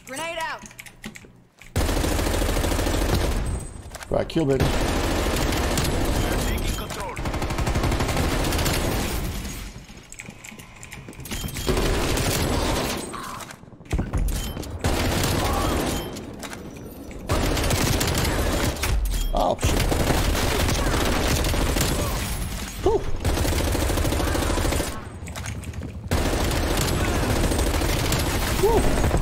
Grenade out. Right, kill baby. Taking control. Oh shit. Whew. Whew.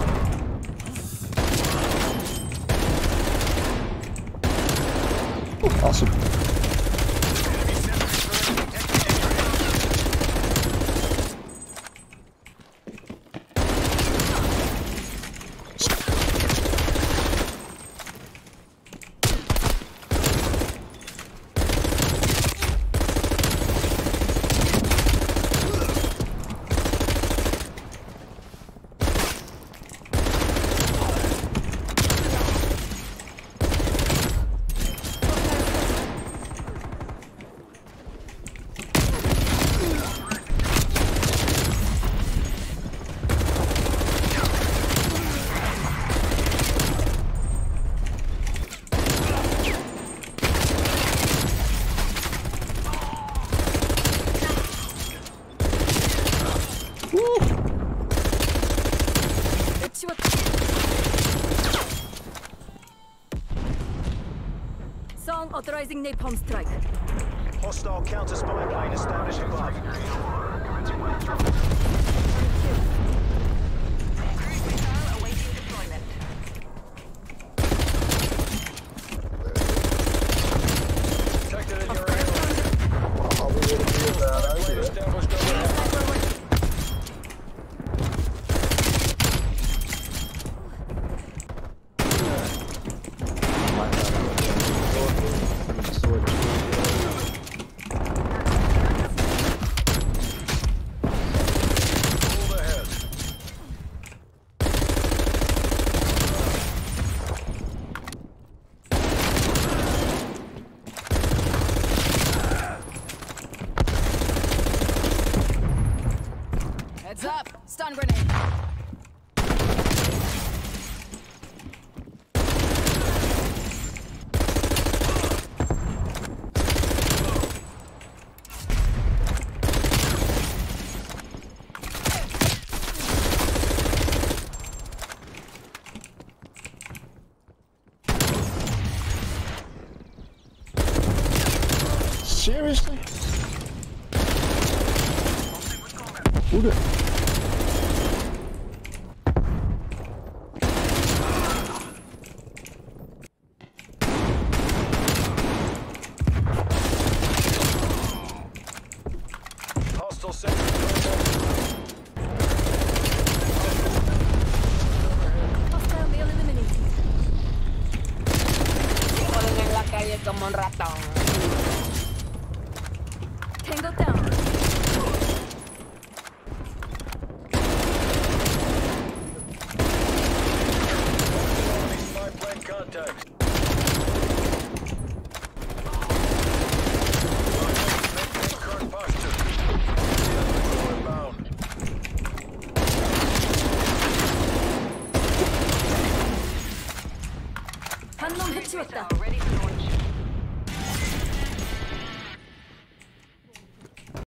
Whew, awesome. Song authorizing napalm strike. Hostile counter spy plane established above. Detected in your area. Plane established overhead. Move ahead. Heads up. Stun grenade. Seriously? Who the? Hostile sentry. Hostile male eliminated. Corren en la calle como un ratón. Tango down. Enemy spy plane contact. Maintain current posture. Inbound. 한놈 해치웠다.